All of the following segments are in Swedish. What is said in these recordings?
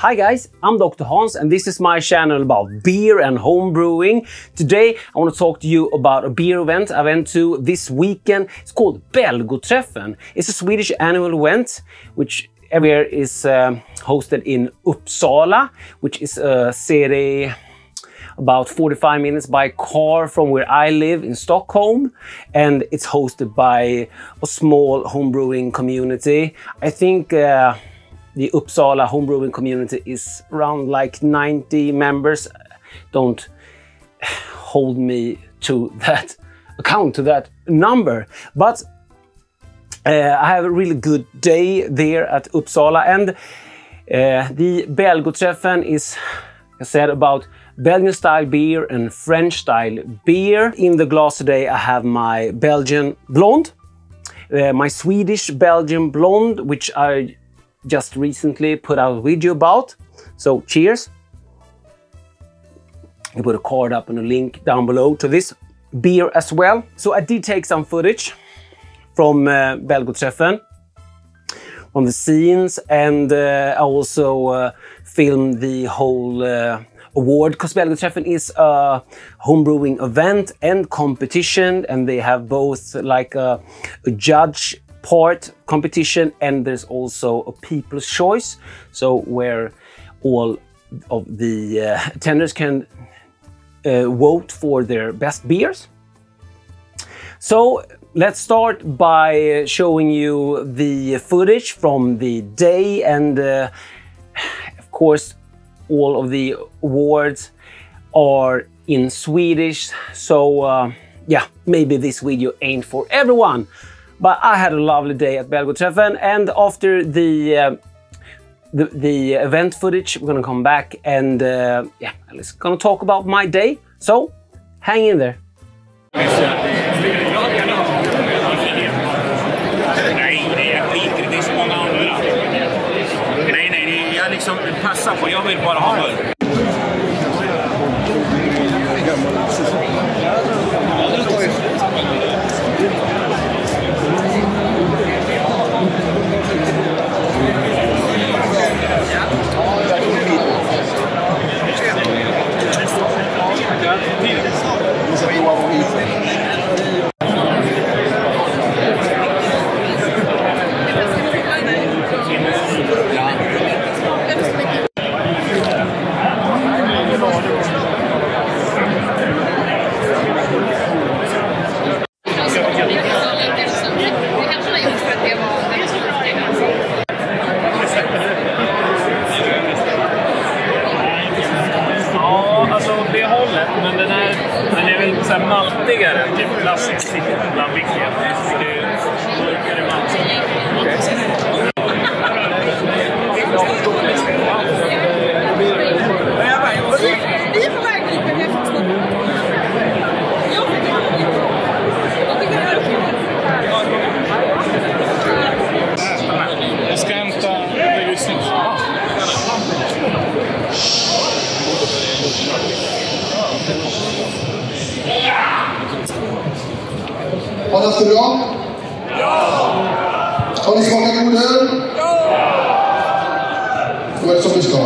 Hi guys, I'm Dr. Hans and this is my channel about beer and home brewing. Today I want to talk to you about a beer event I went to this weekend. It's called Belgoträffen. It's a Swedish annual event which every year is hosted in Uppsala, which is a city about 45 minutes by car from where I live in Stockholm, and it's hosted by a small homebrewing community. I think the Uppsala homebrewing community is around like 90 members. Don't hold me to that account, to that number, but I have a really good day there at Uppsala, and the Belgoträffen is, I said, about Belgian style beer and French style beer. In the glass today I have my Belgian blonde, my Swedish Belgian blonde, which I just recently put out a video about. So cheers. I put a card up and a link down below to this beer as well. So I did take some footage from Belgoträffen, from the scenes, and I also filmed the whole award, because Belgoträffen is a homebrewing event and competition, and they have both like a judge part competition, and there's also a people's choice, so where all of the attenders can vote for their best beers. So let's start by showing you the footage from the day, and of course all of the awards are in Swedish, so yeah, maybe this video ain't for everyone. But I had a lovely day at Belgoträffen, and after the event footage, we're gonna come back and yeah, let's gonna talk about my day. So hang in there. Nej, det är skit, det är så många andra. Nej, jag liksom passar på, jag vill bara ha öl. Men den är väl så här maltigare, typ klassisk bland vilken. Det är malt. Vi är på väg dit, men vi har fått snabbt. Jag ska hämta det just nu. Har ni haft det bra? Ja! Har ni smakat god öl? Ja! Då är det som det ska.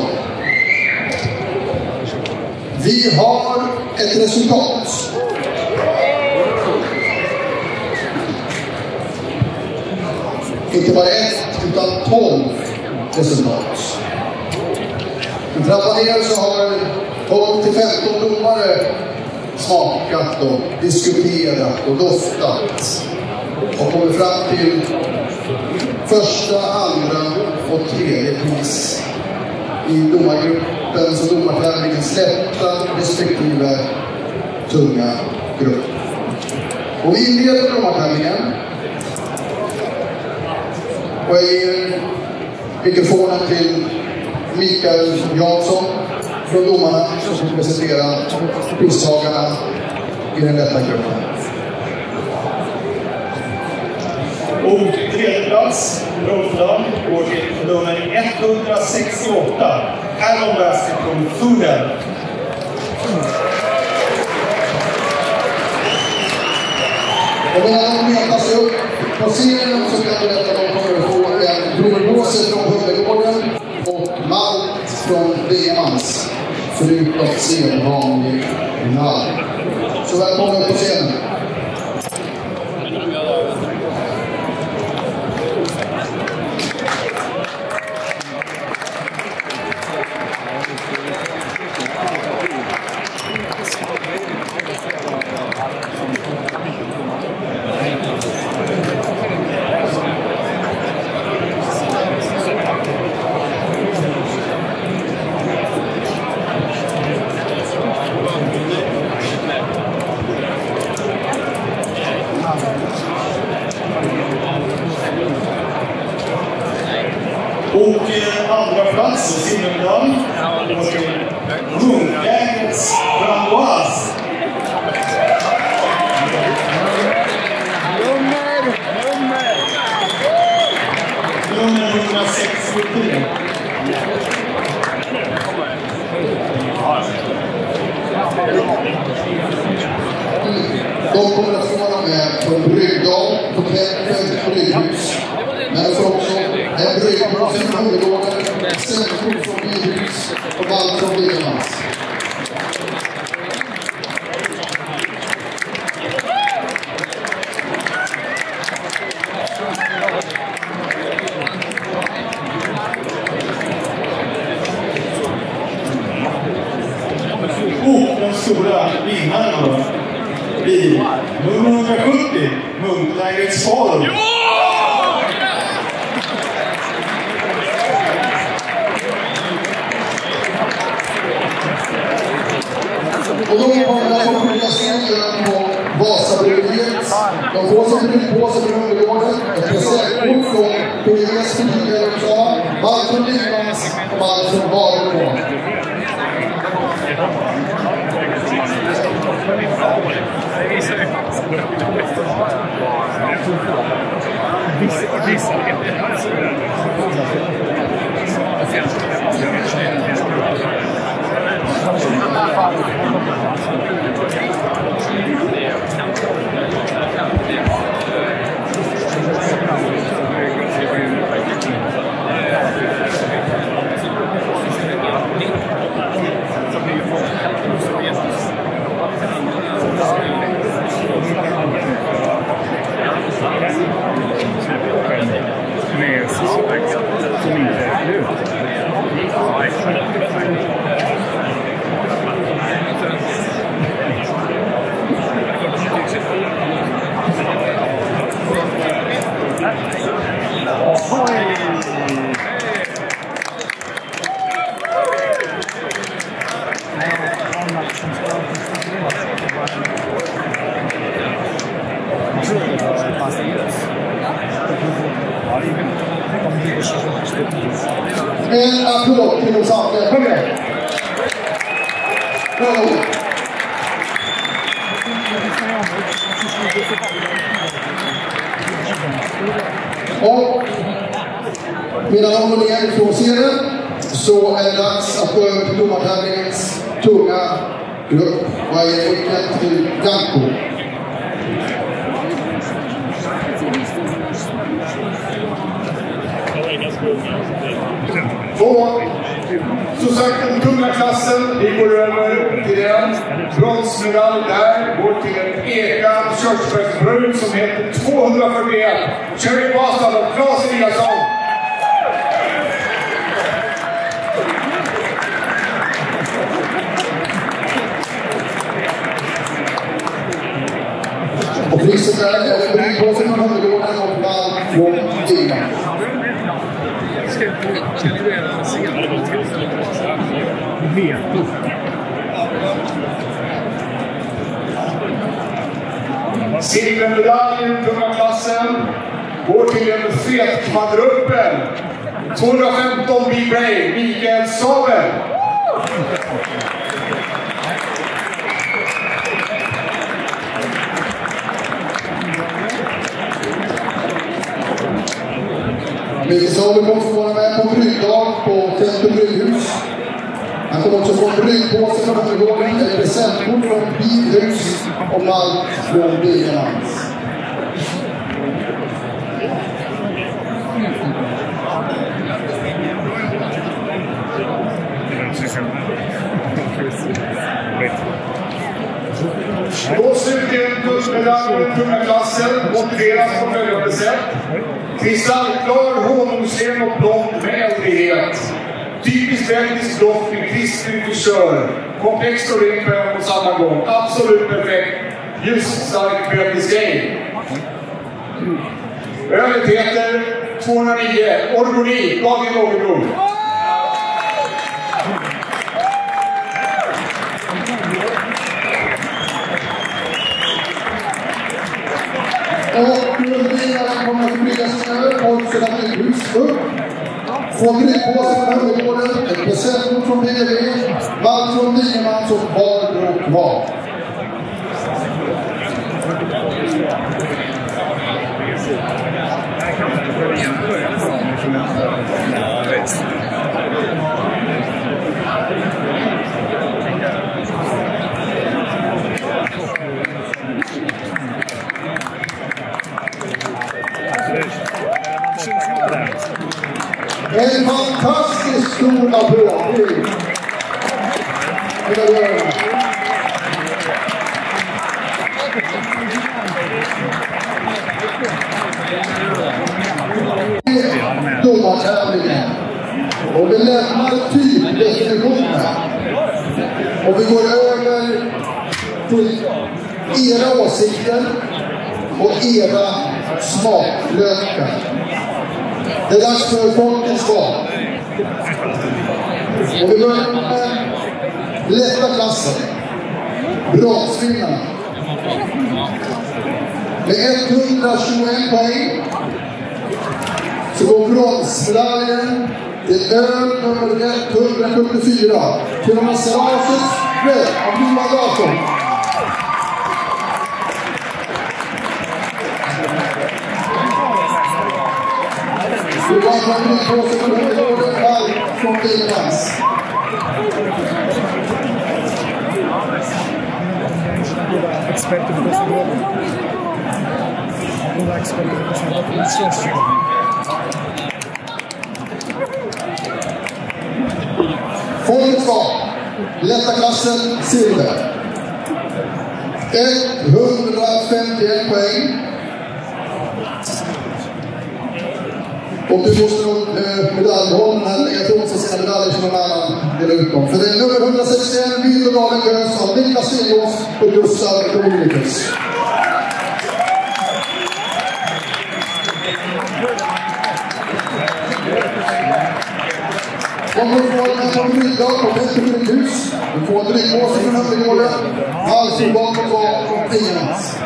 Vi har ett resultat. Inte bara ett, utan 12 resultat. Vi trappar ner så har 12 till 15 domare smakat och diskuterat och doftat och kommit fram till första, andra och tredje pris i domargruppen, så domartävlingen släppta respektive tunga grupp. Och vi inleder domartävlingen och jag ger mikrofonen till Mikael Jansson från domarna som ska presentera pristagarna i den lätta gruppen. Och tredje plats, Rolfland, går till nummer 168, Aron Basketball Fuden. Och medan de letar sig upp på scenen så kan jag berätta att de kommer att få en provblåse från Humlegården och malt från Diamants, förutom sedvanlig nall. Så välkommen på scenen. Och andra plats i silvermedalj går till Munklägets Framboise. Nummer 163. De kommer att få vara med på en bryggdag på Tätfält brygghus. Men de får också en bryggdag från Hundegården, sällskap från Bilhus och vall från Diamants. Och den stora vinnaren då blir nummer 170, Munklägets Falun. Och de kommer att få skicka studier på Vasabryggeriet. De får sig bryggpåse från Hundegården, ett presentkort från Bryggeriets studier i Uppsala, vall från Diamants och vall från Varenborg. En applåd till de samtliga. Kom igen! Och medan de går ner från scenen så är det dags att gå över till domartävlingens tunga grupp. Och jag ger ordet till Danko. Och som sagt, den tunga klassen, vi går över till den. Bronsmedalj där går till en eka körsbärsbrud som heter 241. Kör i Bastad och Claes Eliasson. Och priset där är en bryggpåse från Hundegården och vall från Diamants. Ska ni göra senare? Silvermedaljen, tunga klassen, går till en fetkvadruppel. 215 Be Brave, Mikael Sabel. Mikael Sabel kommer få vara med på en bryggdag på Tätfält brygghus. Han kommer också få en bryggpåse från Hundegården, ett presentkort från Bilhus och malt från Diamants. Då slutligen guldmedalj i den tunga klassen motiveras på följande sätt. Kristallklar, honungsren och blond med äldrighet. Typiskt belgisk doft med krispig frisör. Komplext och ren på samma gång. Absolut perfekt. Just stark belgisk ale. Ölet heter 209 Orgoni. Gav i någon. Och grundvinnaren kommer att brygga sin öl och sedan ett hus upp. Få grytpåse från Höjgården, ett presentkort från BV, vall från Niemans och Barbro Kvar. En fantastiskt stor applåd. Domartävlingen. Och vi lämnar typdefinitionen. Och vi går över till era åsikter och era smaklökar. Det är dags för folkets val. Och vi börjar med lätta klassen. Bronsvinnarna. Med 121 poäng så går bronsmedaljen till öl nummer 174. Till Masserages Red av Johan Larsson. Vi var från Nypåse för Höjgården, vall från Niemans. Experter på Västerbotten. Några experter på Västerbotten. Folkets val. Lätta klassen silver. 151 poäng. Och du måste nog medaljhållaren här lägga ifrån sig sina medaljer som någon annan delar ut dem. För det är nummer 161 Vildodalen Gös av Niklas Stenås och Gustav Dominikus. De får en från Ryddag på Västerbottens. De får en drygpåse från Höjgården. Alltså bakom var från Niemans.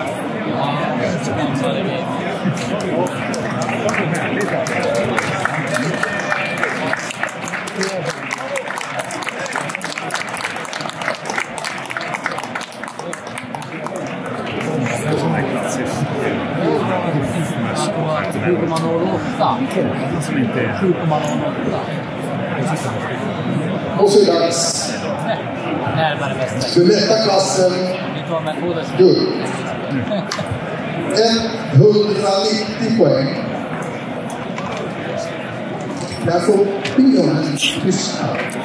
Och så är det dags för lätta klassen guld. 190 poäng. Där får Björn lyssna.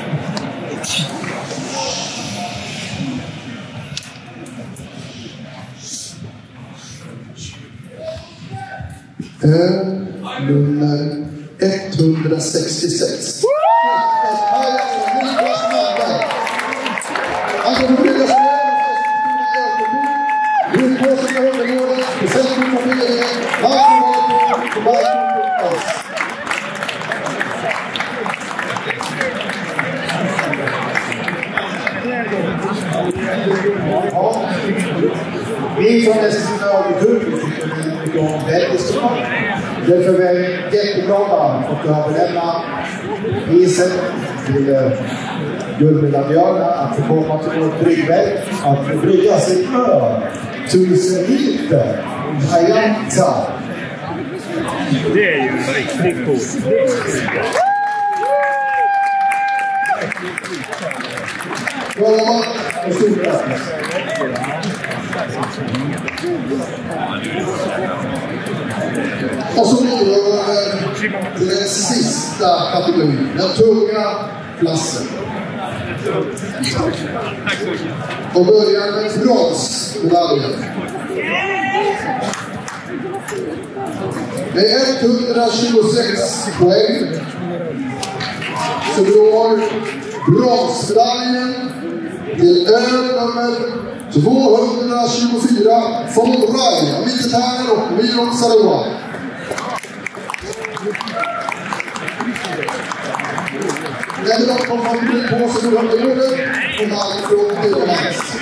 Nummer 166. Han kommer brygga sig ut på sig med Höjgården, besättning på BV, vi från Eskilstuna tycker mycket om belgisk mat. Därför är vi jätteglada att överlämna priset till guldmedaljörerna att få komma till vårt bryggverk att få brygga sitt öl 1000 liter. Ajanta. Det är ju riktigt coolt. Bra jobbat och stort tack. Och så går vi över till den sista kategorin, den tunga klassen. Och börjar med bronsmedaljen. Med 126 poäng så går bronsmedaljen till nummer 224 von Rai, militären och Miron Saroa. När de kommer att bli på sig under året och man från Överlands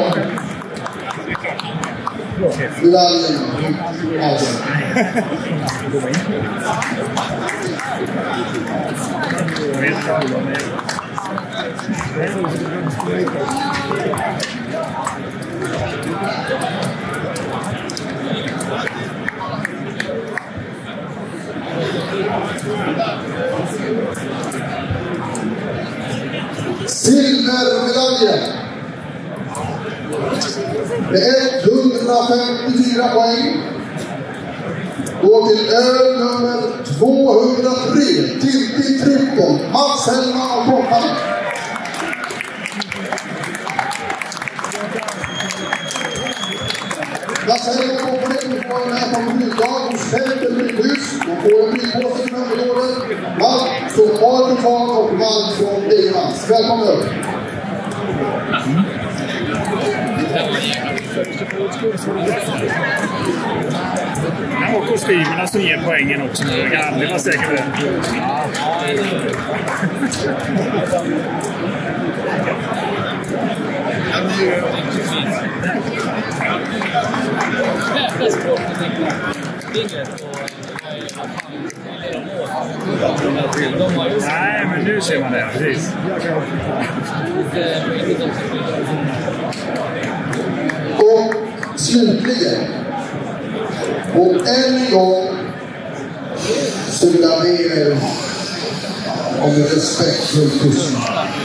medaljen alltså. Silvermedaljen med 154 poäng går till öl nummer 203 till Trippel, Mats Hellman och Poppan. Mats Hellman och Poppan får med på flygdag hos Fälten Bryghus. De får en flygpåse från området. Malt från Arkotan och Malt från Degermans. Välkommen upp! Det var kostymerna som ger poängen också. Jag kan aldrig vara säker på det. Nej, men nu ser man det. Precis. Och slutligen, och än en gång så vill jag be er om en respektfull tystnad.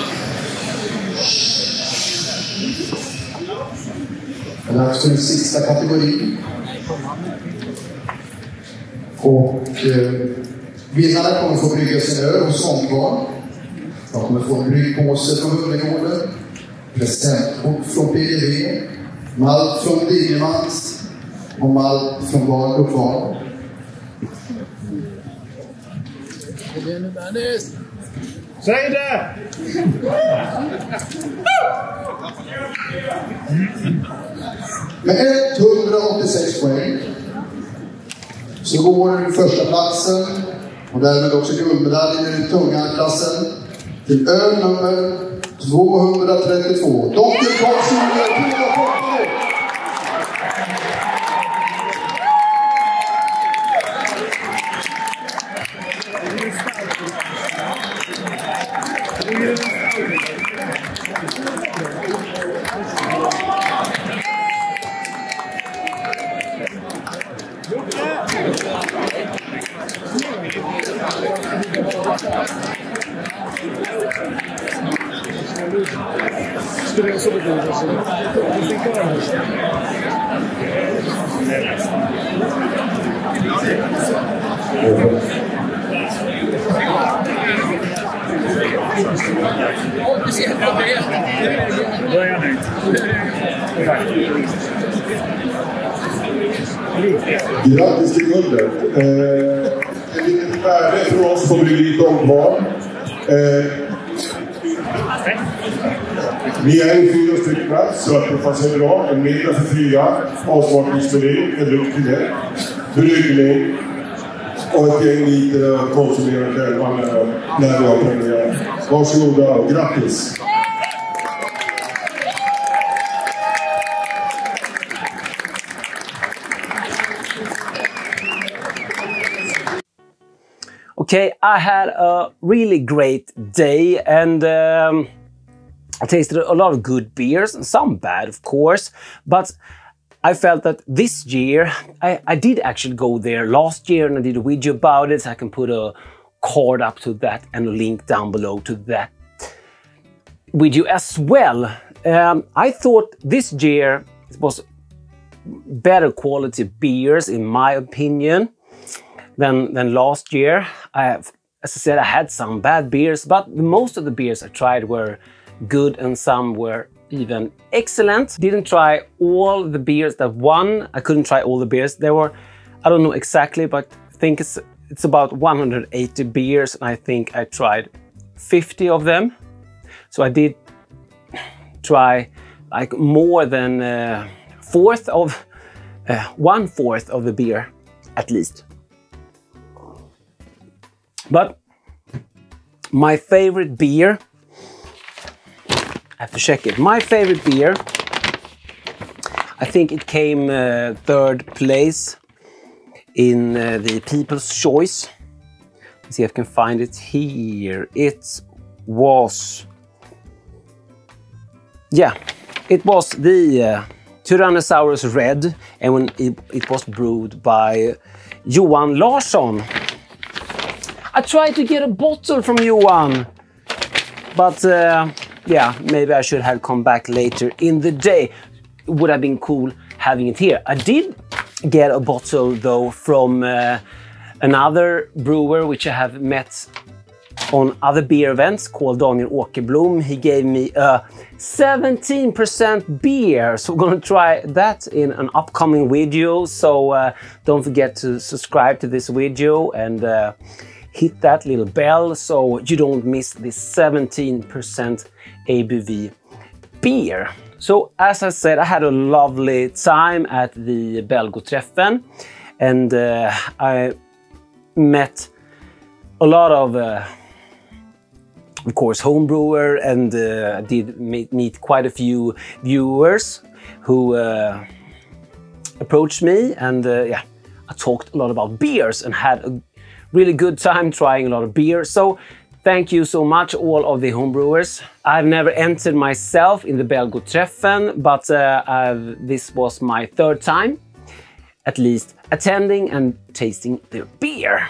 Det är också den sista kategorin. Och vinnarna kommer få brygga sin öl hos Svankvarn. De kommer få en bryggpåse från Humlegården, presentkort från PDV, malt från Digemans och malt från Val och Kvarn. Säg det! Med 186 poäng så går första platsen och därmed också guldmedaljen i den tunga klassen till öl nummer 232. Dr. Karlsson. Då är jag nöjd. Grattis till guldet. Ett litet värde för oss på bryggeriet Omkvarn. Vi är i 4 stycken, så att det passar bra. En middag för 4, avsmakningsmeny, en lukt till det, bryggning och ett gäng liter att konsumera själva när vi har premiär. Varsågoda och grattis! Okay, I had a really great day and I tasted a lot of good beers and some bad, of course, but I felt that this year I did actually go there last year and I did a video about it, so I can put a card up to that and a link down below to that video as well. I thought this year it was better quality beers in my opinion than last year. As I said, I had some bad beers, but most of the beers I tried were good and some were even excellent. Didn't try all the beers that won. I couldn't try all the beers. There were, I don't know exactly, but I think it's about 180 beers, and I think I tried 50 of them. So I did try like more than 1/4 of the beer at least. But my favorite beer, I have to check it. My favorite beer, I think it came third place in the People's Choice. Let's see if I can find it here. It was, yeah, it was the Tyrannosaurus Red, and when it was brewed by Johan Larsson. I tried to get a bottle from Johan, but yeah, maybe I should have come back later in the day. It would have been cool having it here. I did get a bottle though from another brewer which I have met on other beer events, called Daniel Åkerblom. He gave me a 17% beer, so we're gonna try that in an upcoming video. So don't forget to subscribe to this video and hit that little bell so you don't miss this 17% ABV beer. So as I said, I had a lovely time at the Belgoträffen, and I met a lot of course, homebrewer, and I did meet quite a few viewers who approached me, and yeah, I talked a lot about beers and had a really good time trying a lot of beer. So thank you so much, all of the homebrewers. I've never entered myself in the Belgoträffen, but this was my third time, at least, attending and tasting their beer.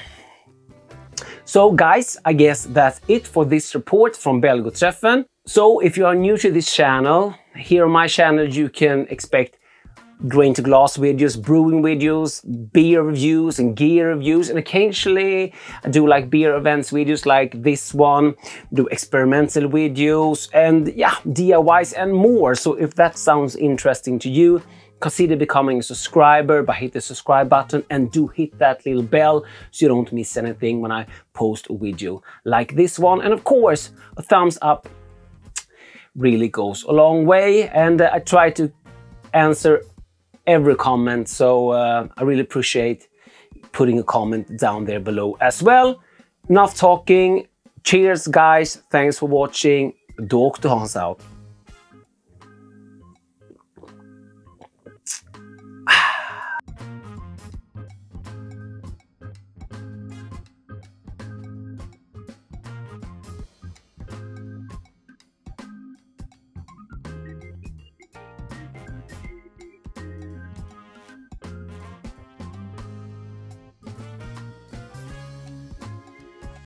So guys, I guess that's it for this report from Belgoträffen. So if you are new to this channel, here on my channel you can expect grain to glass videos, brewing videos, beer reviews and gear reviews, and occasionally I do like beer events videos like this one, do experimental videos, and yeah, DIYs and more. So if that sounds interesting to you, consider becoming a subscriber by hitting the subscribe button, and do hit that little bell so you don't miss anything when I post a video like this one. And of course, a thumbs up really goes a long way, and I try to answer every comment, so I really appreciate putting a comment down there below as well. Enough talking. Cheers guys, thanks for watching. Dr. Hans out.